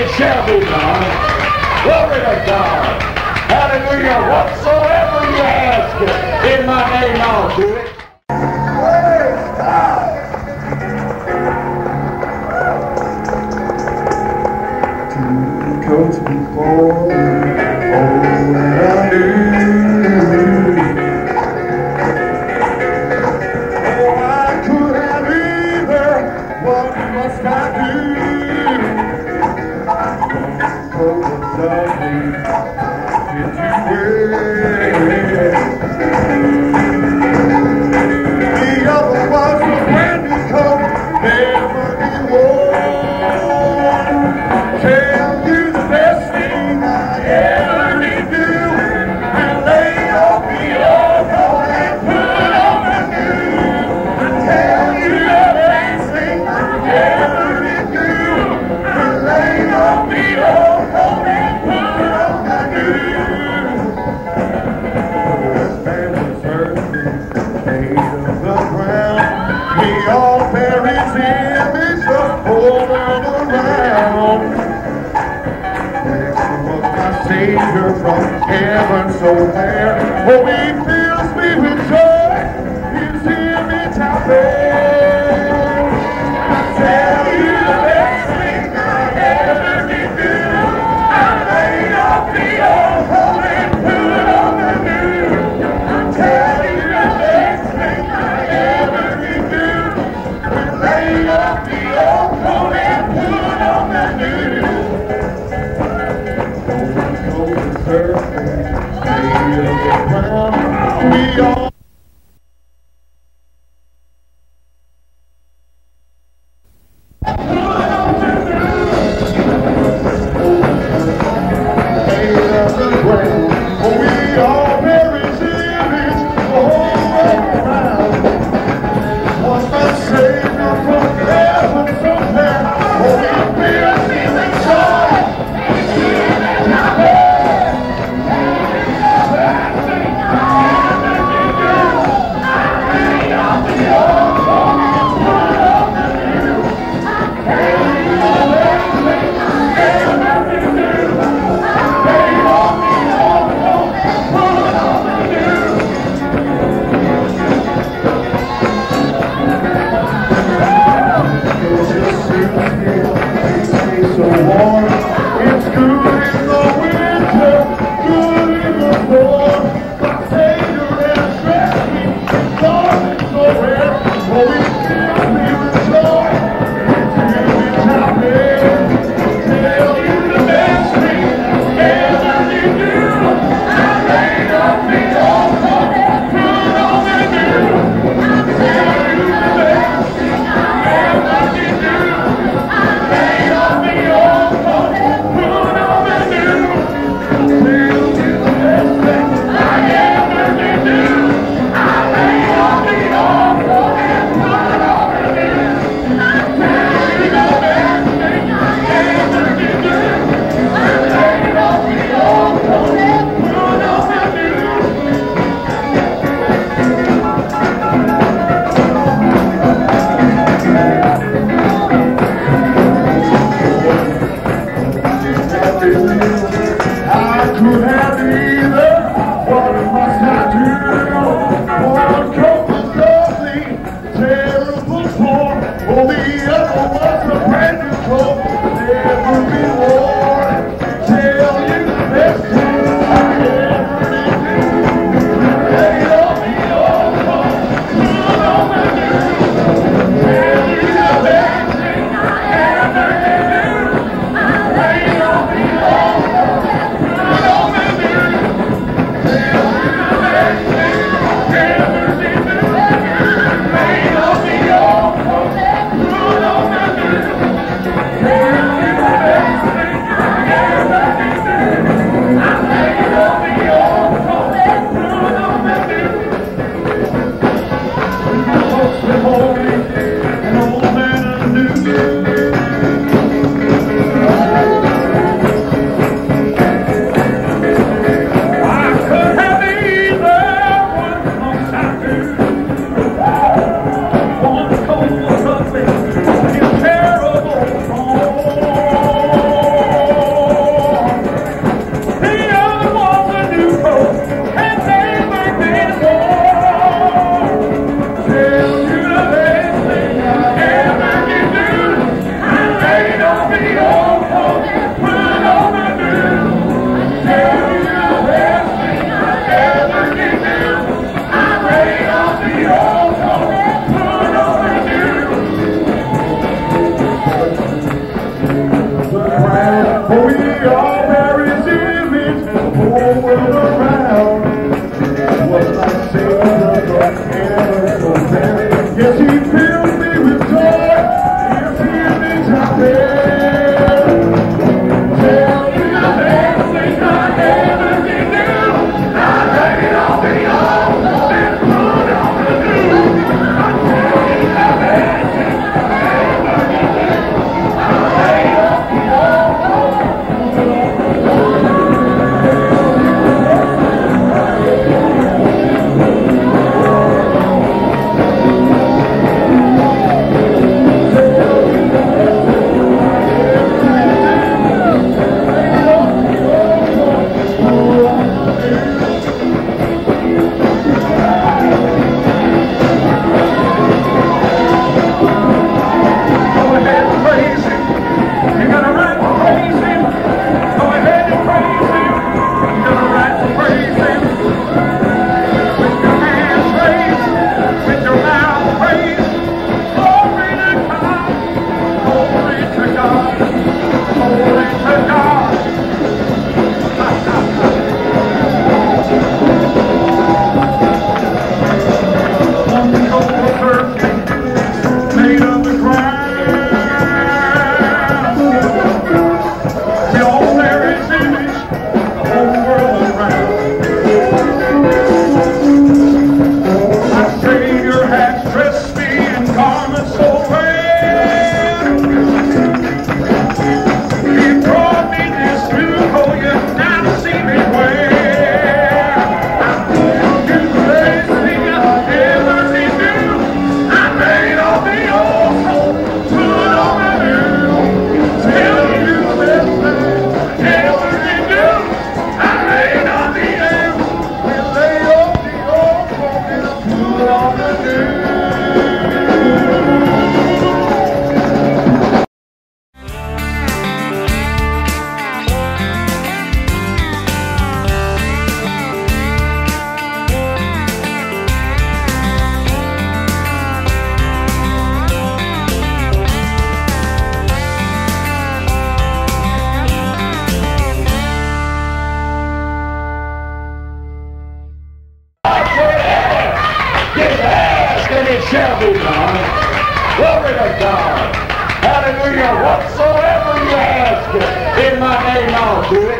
it shall be done. Glory to God. Hallelujah. Whatsoever you ask in my name, I'll do it. Praise God. Comes before all I knew. Oh, I could have either. What must I do? Oh, lovely, did you wait? The other was a brand new coat, never be worn. Tell you the best thing I ever did do, and lay off the old coat and put on the new. I tell you the best thing I ever did do, and lay off the old coat and put on the new. This man was thirsty, made of the ground. He all bear his image, just holding around. Savior from heaven so fair, oh, he fills me with joy, his image I bear. I tell you the best thing I ever did do, I laid off the old coat and put on the new. I tell you the best thing I ever did do, I laid off the old coat and put on the new. We all it shall be done. Glory to God. Hallelujah. Whatsoever you ask in my name, I'll do it.